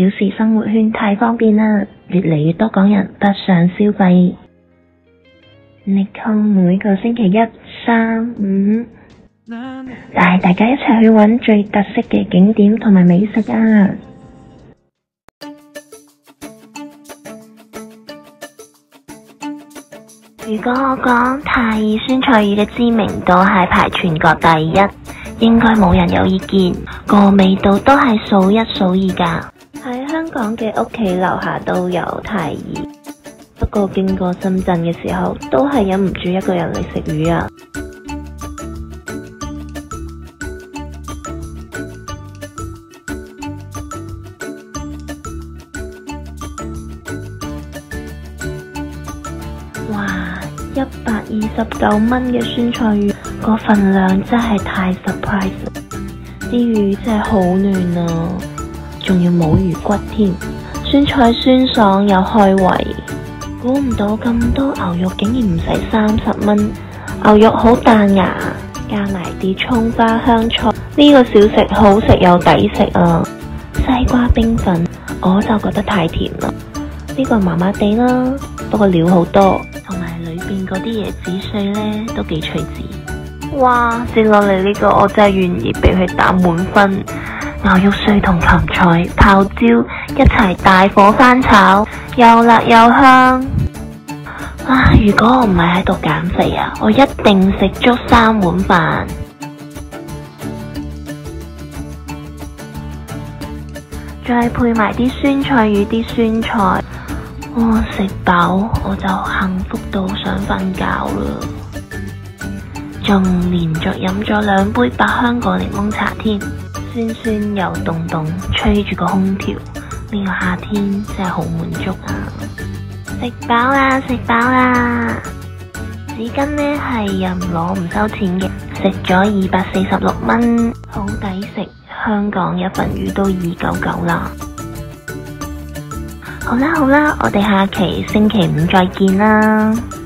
小時生活圈太方便啦，越嚟越多港人北上消費。Nico 每個星期一、三、五帶大家一齊去揾最特色嘅景點同埋美食啊！如果我講泰爾酸菜魚嘅知名度係排全國第一，應該冇人有意見，個味道都係數一數二噶。喺香港嘅屋企樓下都有泰爾，不過經過深圳嘅時候，都係忍唔住一個人嚟食魚啊！哇，129蚊嘅酸菜魚，個份量真係太 surprise 啦！啲魚真係好嫩啊，仲要冇魚骨添，酸菜酸爽又開胃。估唔到咁多牛肉竟然唔使30蚊，牛肉好彈牙，加埋啲蔥花香菜，呢個小食好食又抵食啊！西瓜冰粉我就覺得太甜啦，呢個麻麻地啦，不過料好多，同埋裏邊嗰啲椰子碎呢都幾脆子。哇，接落嚟呢個我真係願意俾佢打滿分。牛肉碎同芹菜、泡椒一齊大火翻炒，又辣又香。如果我唔係喺度減肥啊，我一定食足3碗飯。再配埋啲酸菜魚啲酸菜，食飽我就幸福到想瞓覺啦。仲連續飲咗2杯百香果檸檬茶添，酸酸又凍凍，吹住個空調，呢個夏天真係好滿足啊！食飽啦，食飽啦！紙巾呢係任攞唔收錢嘅，食咗246蚊，好抵食。香港一份魚都299啦。好啦，我哋下期星期5再見啦。